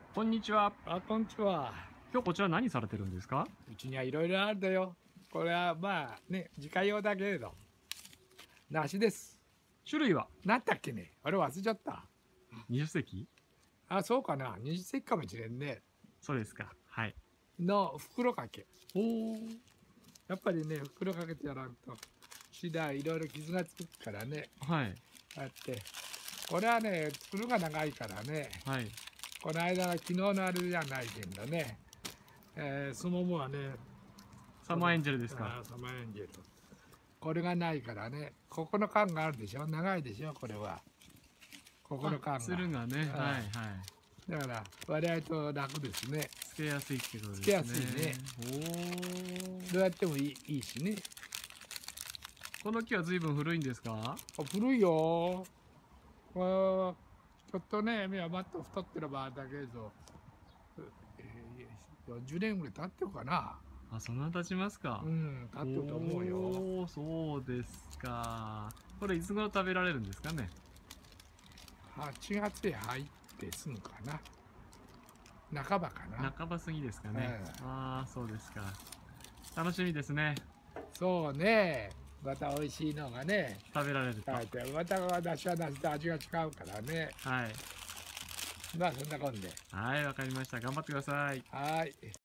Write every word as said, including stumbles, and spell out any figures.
こんにちは。 あ、こんにちは。 今日こちら何されてるんですか？ うちにはいろいろあるんだよ。これはまあね、自家用だけれど。梨です。 種類はなんだっけね。あれ忘れちゃった。 にじゅっせき？ あ、そうかな。二十世紀かもしれんね。 そうですか。はい。 の袋掛け。 おお。 やっぱりね、袋掛けてやらんと、次第いろいろ傷がつくからね。 はい。 あって。これはね、つるが長いからね。 はい。 この間の昨日のあれじゃないけどね。えー、そのもはね、 サマーエンジェルですか？ あーサマーエンジェル。これがないからね、ここの缶があるでしょ、長いでしょ、これは。ここの缶が。 つるがね。 うんはいはい。 だから割合と楽ですね。 つけやすいってことですね。 つけやすいね。 おどうやってもいいいいしね。 お。この木は随分古いんですか？ あ、古いよ。これちょっとね、目はまっと太ってればだけど、えー、よんじゅうねんぐらい経ってるかな。 あ、そんな経ちますか？ うん、経ってると思うよ。 おお、そうですか。これいつ頃食べられるんですかね？ はちがつへ入ってすぐかな。半ばかな。 半ば過ぎですかね。 ええああ、そうですか。楽しみですね。 そうね。また美味しいのがね、 食べられると。 食べて、また私は梨と味が違うからね。 はい。 まあそんなこんで。 はい、わかりました。頑張ってください。 はい。